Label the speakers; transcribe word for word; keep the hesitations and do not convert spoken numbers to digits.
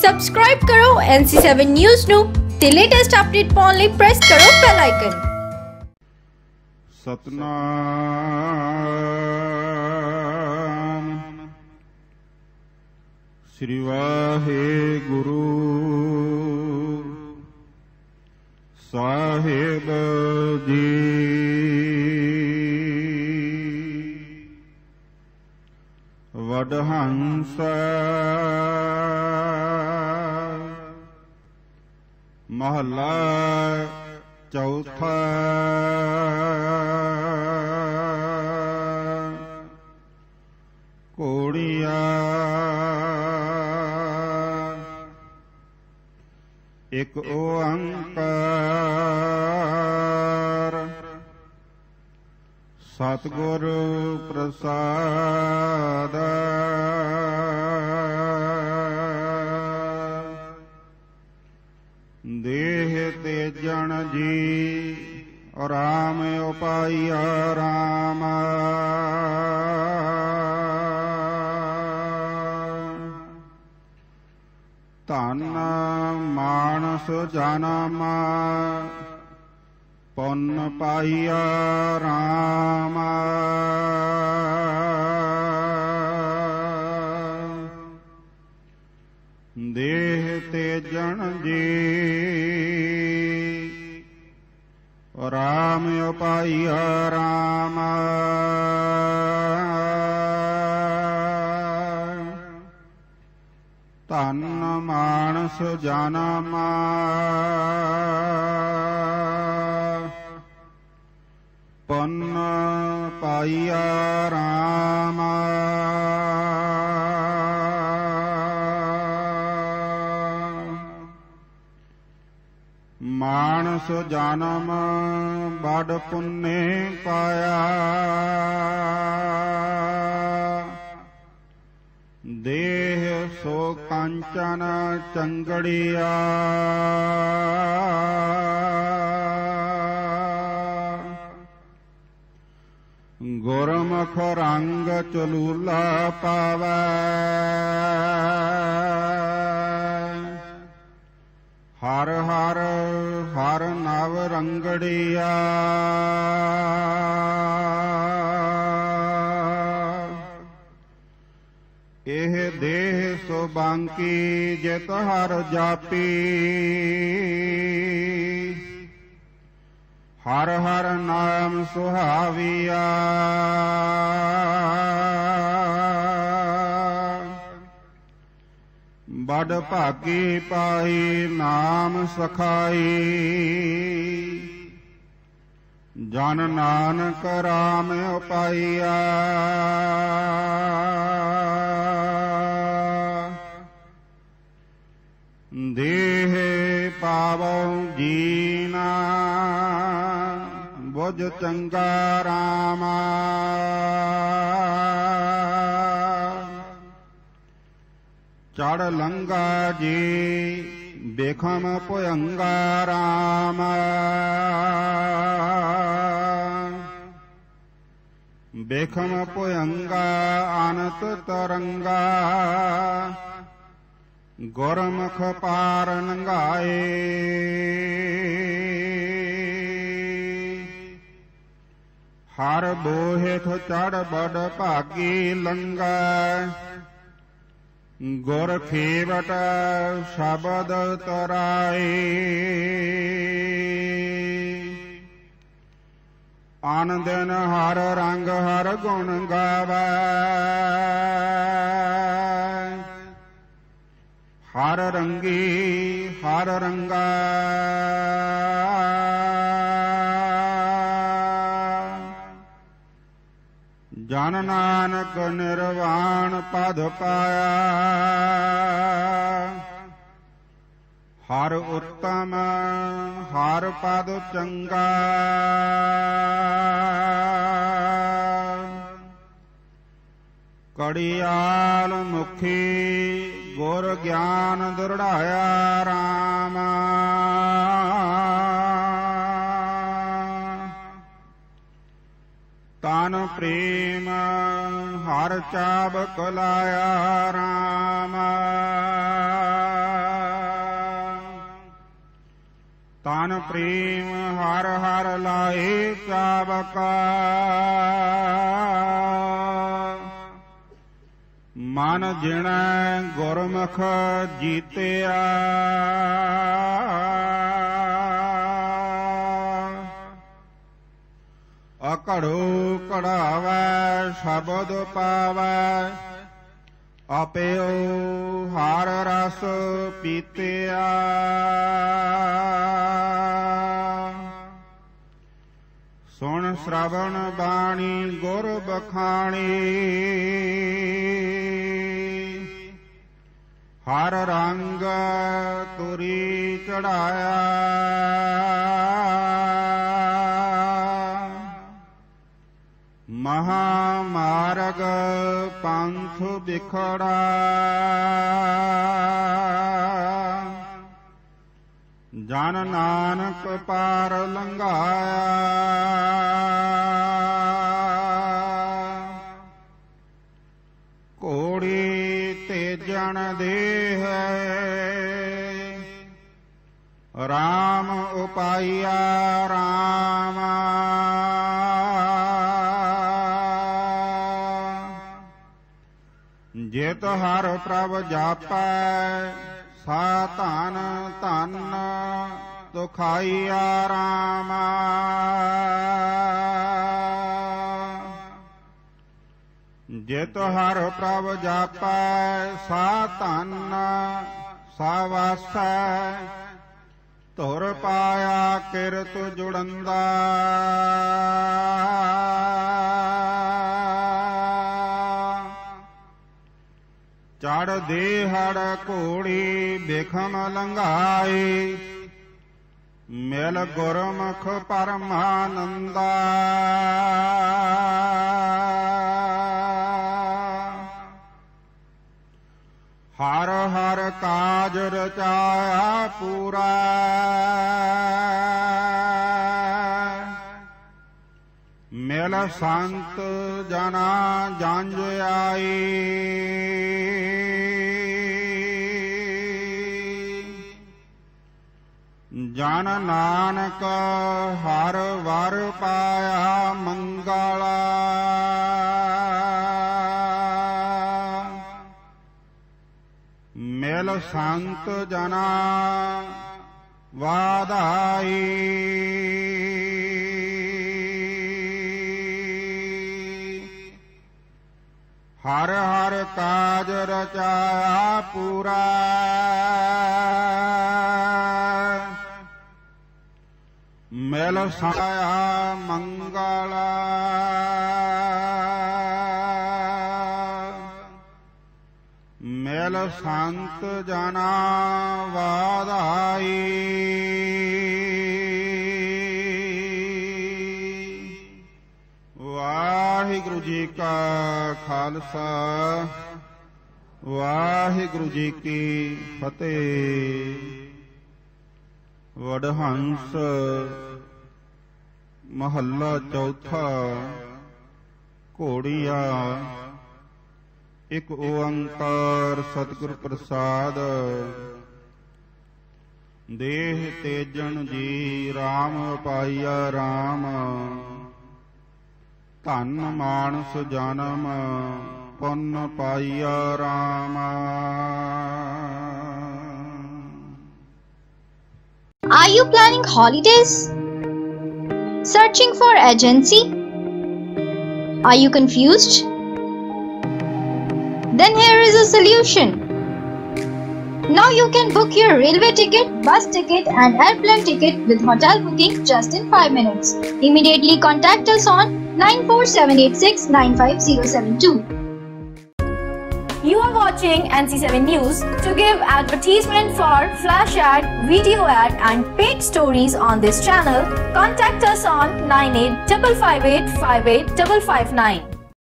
Speaker 1: Subscribe ਕਰੋ ਐਨ ਸੀ seven news ਨੂੰ ਤੇ ਲੇਟੈਸਟ ਅਪਡੇਟ ਪਾਉਣ ਲਈ ਪ੍ਰੈਸ ਕਰੋ ਬੈਲ ਆਈਕਨ।
Speaker 2: ਸਤਨਾਮ ਸ੍ਰੀ ਵਾਹਿਗੁਰੂ ਸਾਹਿਬ ਜੀ। ਵਡਹੰਸ ਮਹਲਾ ਚੌਥਾ। ਘੋੜੀਆ ਇੱਕ ਓੰਕਾਰ ਸਤਿਗੁਰ ਪ੍ਰਸਾਦ। ਦੇਹ ਤੇਜਣ ਜੀ ਰਾਮ ਉਪਾਇਆ ਰਾਮ। ਧਨ ਮਾਨਸ ਜਨਮ ਪੁੰਨ ਪਾਈਆ ਰਾਮ। ਦੇਹ ਤੇਜਣ ਜੀ ਰਾਮ ਉਪਾਈਆ ਰਾਮ। ਧਨ ਮਾਨਸ ਜਨਮ ਪੁੰਨ ਪਾਈਆ ਰਾਮ। ਮਾਨਸ ਜਨਮ ਬੜ ਪੁੰਨੇ ਪਾਇਆ। ਦੇਹ ਸੋ ਕੰਚਨ ਚੰਗੜੀਆ। ਗੁਰਮੁਖ ਰੰਗ ਚਲੂਲਾ ਪਾਵੈ। ਹਰ ਹਰ ਹਰ ਨਵ ਰੰਗੜੀਆ। ਇਹ ਦੇਹ ਸੋ ਬਾਂਕੀ ਜਿਤ ਹਰ ਜਾਪੀ। ਹਰ ਹਰ ਨਾਮ ਸੁਹਾਵੀਆ। ਬੜ ਭਾਗੀ ਪਾਈ ਨਾਮ ਸਖਾਈ। ਜਨ ਨਾਨਕ ਰਾਮ ਉਪਾਈਆ। ਦੇਹ ਪਾਵੋ ਜੀਨਾ ਬੁਝ ਚੰਗਾ ਰਾਮ। ਚੜ ਲੰਗਾ ਜੀ ਬੇਖਮ ਭੁਯੰਗਾ ਰਾਮ। ਬੇਖਮ ਭੁਯੰਗਾ ਅਨੰਤ ਤਰੰਗਾ। ਗੁਰਮੁਖ ਪਾਰ ਨੰਗਾਏ। ਹਰ ਬੋਹਿਥ ਚੜ ਬੜ ਭਾਗੀ ਲੰਗਾ। ਗੁਰ ਖੇਵਟ ਸ਼ਬਦ ਤਰਾਏ। ਆਨ ਦਿਨ ਹਰ ਰੰਗ ਹਰ ਗੁਣ ਗਾਵੈ। ਹਰ ਰੰਗੀ ਹਰ ਰੰਗਾ। ਜਨ ਨਾਨਕ ਨਿਰਵਾਣ ਪਦ ਪਾਇਆ। ਹਰ ਉੱਤਮ ਹਰ ਪਦ ਚੰਗਾ। ਕੜੀਆਲ ਮੁਖੀ ਗੁਰ ਗਿਆਨ ਦ੍ਰਿੜਾਇਆ ਰਾਮ। ਤਨ ਪ੍ਰੇਮ ਹਰ ਚਾਬਕ ਲਾਇਆ ਰਾਮ। ਤਨ ਪ੍ਰੇਮ ਹਰ ਹਰ ਲਾਏ ਚਾਵਕਾ ਮਨ ਜਿਣੈ ਗੁਰਮੁਖ ਜੀਤਿਆ ਅਕੜੋ ਕੜਾਵੈ ਸ਼ਬਦ ਪਾਵੈ ਆਪਿਓ ਹਰ ਰਸ ਪੀਤਿਆ ਸੁਣ ਸ਼ਰਵਣ ਬਾਣੀ ਗੁਰ ਬਖਾਣੀ ਹਰ ਰੰਗ ਤੁਰੀ ਚੜਾਇਆ ਮਹਾ ਮਾਰਗ ਪੰਥ ਵਿਖੜਾ ਜਨ ਨਾਨਕ ਪਾਰ ਲੰਘਾਇਆ ਘੋੜੀ ਤੇਜਣ ਦੇਹ ਰਾਮ ਉਪਾਇਆ ਰਾਮ ਜਿਤ ਹਰ ਪ੍ਰਭ ਜਾਪੈ ਸਾ ਧਨ ਧਨ ਦੁਖਾਈਆ ਰਾਮ ਜਿਤ ਹਰ ਪ੍ਰਭ ਜਾਪੈ ਸਾ ਧਨ ਸਾ ਵਾਸੈ ਧੁਰ ਪਾਇਆ ਕਿਰਤ ਜੁੜੰਦਾ ਚੜ ਦੇ ਹੜ ਘੋੜੀ ਬਿਖਮ ਲੰਘਾਈ ਮਿਲ ਗੁਰਮੁਖ ਪਰਮਾਨੰਦਾ ਹਰ ਹਰ ਕਾਜ ਰਚਾਇਆ ਪੂਰਾ ਮਿਲ ਸੰਤ ਜਨਾ ਜੰਝ ਆਈ ਜਨ ਨਾਨਕ ਹਰ ਵਰ ਪਾਇਆ ਮੰਗਲਾ ਮਿਲ ਸੰਤ ਜਨਾ ਵਾਧਾਈ ਹਰ ਹਰ ਕਾਜ ਰਚਾਇਆ ਪੂਰਾ ਮਿਲ ਸਾਇਆ ਮੰਗਲਾ ਮਿਲ ਸੰਤ ਜਨਾ ਵਾਧਾਈ ਵਾਹਿਗੁਰੂ ਜੀ ਕਾ ਖਾਲਸਾ ਵਾਹਿਗੁਰੂ ਜੀ ਕੀ ਫਤਿਹ। ਵਡਹੰਸ ਮਹੱਲਾ ਚੌਥਾ। ਘੋੜੀਆ ਇੱਕ ਓੰਕਾਰ ਸਤਿਗੁਰ ਪ੍ਰਸਾਦ। ਦੇਹ ਤੇਜਣ ਜੀ ਰਾਮ ਪਾਈਆ ਰਾਮ। ਧਨ ਮਾਨਸ ਜਨਮ ਪੁੰਨ ਪਾਈਆ Ram.
Speaker 1: Are you planning holidays? Searching for agency? Are you confused? Then here is a solution. Now you can book your railway ticket, bus ticket and airplane ticket with hotel booking just in five minutes. Immediately contact us on nine four seven eight six nine five zero seven two. You are watching N C seven News. To give advertisement for flash ad, video ad and paid stories on this channel, contact us on nine eight five five eight five eight five five nine.